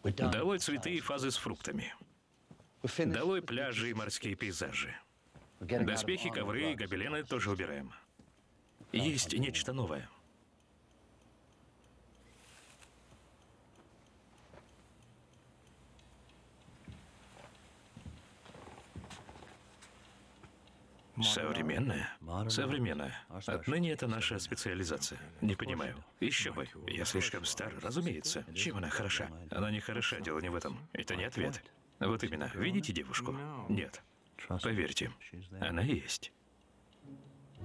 Долой цветы и фазы с фруктами. Долой пляжи и морские пейзажи. Доспехи, ковры и гобелены тоже убираем. Есть нечто новое. Современная? Современная. Отныне это наша специализация. Не понимаю. Еще бы. Я слишком стар, разумеется. Чем она хороша? Она не хороша, дело не в этом. Это не ответ. Вот именно. Видите девушку? Нет. Поверьте, она есть.